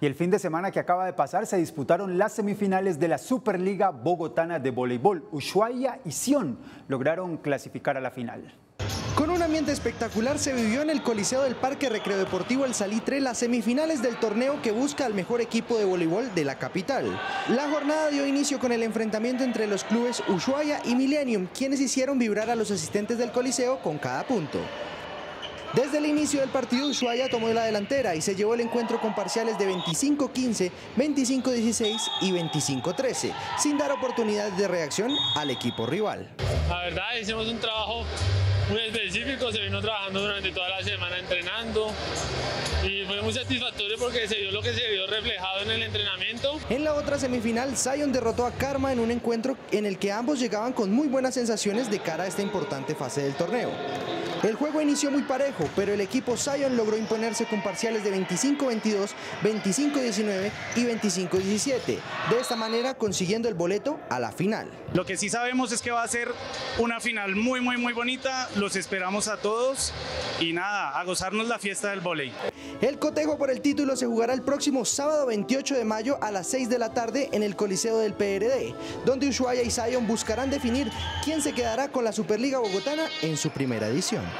Y el fin de semana que acaba de pasar se disputaron las semifinales de la Superliga Bogotana de Voleibol. Ushuaia y Sion lograron clasificar a la final. Con un ambiente espectacular se vivió en el Coliseo del Parque Recreo Deportivo El Salitre las semifinales del torneo que busca al mejor equipo de voleibol de la capital. La jornada dio inicio con el enfrentamiento entre los clubes Ushuaia y Millennium, quienes hicieron vibrar a los asistentes del Coliseo con cada punto. Desde el inicio del partido, Ushuaia tomó la delantera y se llevó el encuentro con parciales de 25-15, 25-16 y 25-13, sin dar oportunidad de reacción al equipo rival. La verdad, hicimos un trabajo muy específico, se vino trabajando durante toda la semana entrenando y fue muy satisfactorio porque se vio lo que se vio reflejado en el entrenamiento. En la otra semifinal, Sion derrotó a Karma en un encuentro en el que ambos llegaban con muy buenas sensaciones de cara a esta importante fase del torneo. El juego inició muy parejo, pero el equipo Sion logró imponerse con parciales de 25-22, 25-19 y 25-17, de esta manera consiguiendo el boleto a la final. Lo que sí sabemos es que va a ser una final muy bonita, los esperamos a todos y nada, a gozarnos la fiesta del vóley. El cotejo por el título se jugará el próximo sábado 28 de mayo a las 6 de la tarde en el Coliseo del PRD, donde Ushuaia y Sion buscarán definir quién se quedará con la Superliga Bogotana en su primera edición.